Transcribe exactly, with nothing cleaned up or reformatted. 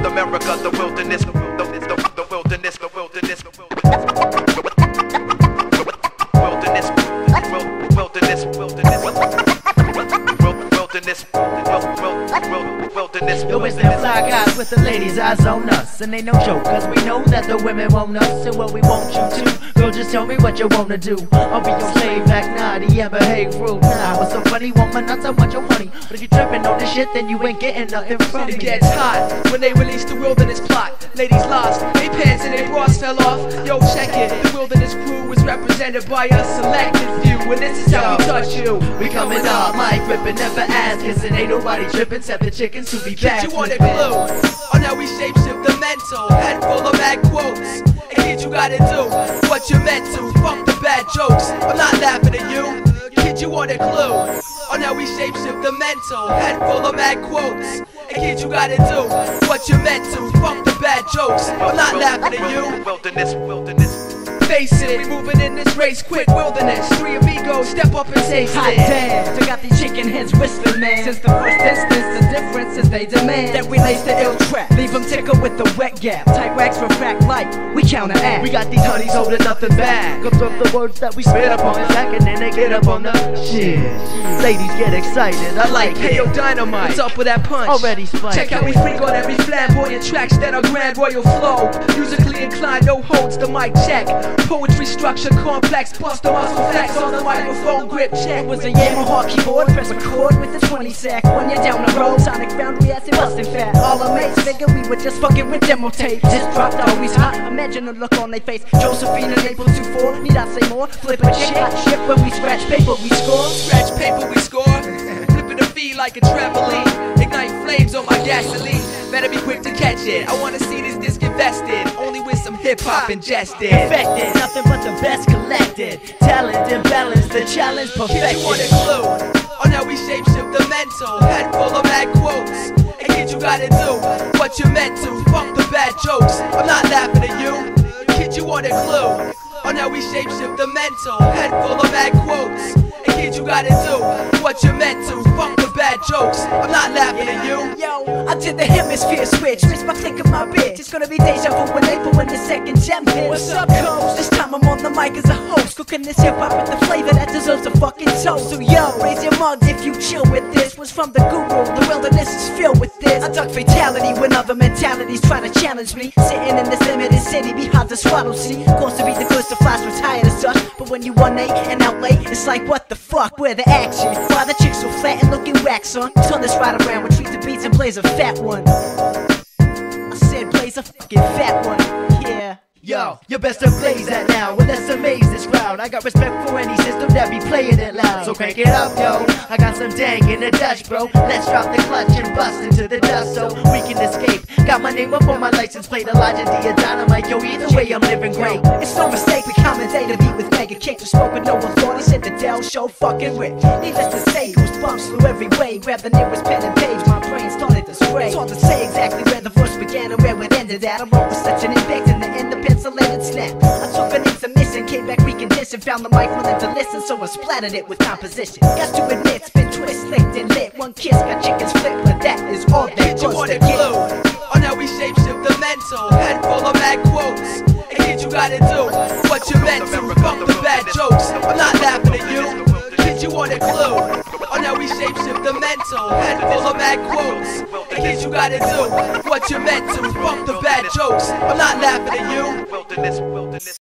America, the wilderness, the, the, the, the wilderness, the wilderness, the wilderness, wilderness, wilderness, wilderness, wilderness. Yo, it's them fly guys with the ladies' eyes on us, and they no joke, cause we know that the women want us, and what we want you to. Girl, just tell me what you wanna do. I'll be your slave, act naughty, and behave rude. Nah, what's so funny? Want my nuts, I want your honey. But if you trippin' on this shit, then you ain't getting nothing from me. It gets hot when they release the wilderness plot. Ladies lost, they pants and they bras fell off. Yo, check it, the wilderness crew is represented by a selected few, and this is how we touch you. We coming up, mic rippin', never ask, cause it ain't nobody trippin' except the chickens who be back. Kid, you want a clue on how we shapeshift the mental? Head full of mad quotes. And kid, you gotta do what you meant to. Fuck the bad jokes, I'm not laughing at you. Kid, you want a clue on how we shapeshift the mental? Head full of mad quotes. And kid, you gotta do what you meant to. Fuck the bad jokes, I'm not laughing at you. Wilderness, wilderness. Face it, we moving in this race quick. Wilderness, three amigos, step up and taste Hot it. damn, they got these chicken heads whistling, man. Since the first instance, the difference is they demand that we lace the ill trap, leave them tickle with the wet gap. Tight racks for fact light, we counteract. We got these honeys holding nothing back. Comes up the words that we spit up on back, and then they get up on the shit. Ladies get excited, I like Hey it. yo, Dynamite, what's up with that punch? Already spiked. Check out we freak on every flamboyant tracks that are grand royal flow. Musically inclined, no holds, the mic check. Poetry structure complex, bust the muscle flex on the microphone grip check. It was a Yamaha keyboard, press record with the twenty sack. One year down the road, Sonic found we acid bustin' fat. All our mates figured we were just fucking with demo tape. Just dropped always hot, imagine the look on their face. Josephine and April two four, need I say more? Flip a chick, hot shit when we scratch paper, we score. Scratch paper, we score. Flipping the feed like a trampoline. Ignite flames on my gasoline. Better be quick to catch it. I wanna see this disc invested. Only with some hip hop ingested. Infected, nothing but the best collected. Talent and balance, the challenge perfected. Kid, you want a clue on how we shapeshift the mental? Head full of mad quotes. And kid, you gotta do what you meant to. Fuck the bad jokes, I'm not laughing at you. Kid, you want a clue on how we shapeshift the mental? Head full of mad quotes. And kid, you gotta do what you meant to. Fuck the bad jokes, I'm not laughing at you. Yo, I did the hemisphere switch, missed my click of my bitch. It's gonna be deja vu when April when the second gem hits. What's up, coach? This time I'm on the mic as a host, cooking this hip hop with the flavor that deserves a fucking toast. So yo, raise your mugs if you chill with this. Was from the guru, the wilderness is filled with this. I duck fatality when other mentalities try to challenge me. Sitting in this limited city behind the swaddle seat. Course to be the goods, the flies retired as such. But when you one eight and out late, it's like what the fuck, where the action? Why the chicks so flat and looking whack, son? Turn this right around, retreat the beats and plays a fat one. I said plays a fucking fat one, yeah. Yo, you best to blaze that now, well let's amaze this crowd. I got respect for any system that be playing it loud. So crank it up, yo, I got some dang in the Dutch, bro. Let's drop the clutch and bust into the dust so we can escape. Got my name up on my license plate, Elijah D. Dynamite, yo, either way I'm living great. It's no mistake, we commentate a beat with mega kicks. We spoke with no authority, said the Dell show fucking rich. Needless to say, goosebumps flew every way. Grab the nearest pen and page, my brain started to spray. It's hard to say exactly where the verse began and where it ended at. I wrote with such an impact in the end, the pencil-ended snap. I took an intermission, came back reconditioned, found the mic willing to listen, so I splattered it with composition. Got to admit, it's been twist, licked and lit. One kiss got chickens flipped, but that is all they Kid, you was want to a get. clue on how we shapeshift the mental? Head full of mad quotes. And kid, you gotta do what you meant to. Fuck the bad jokes, I'm not laughing at you. Kid, you want a clue on how we shapeshift the mental? Head full of mad quotes. And kid, you gotta do what you meant to. Fuck the bad jokes, I'm not laughing at you. Wilderness, wilderness.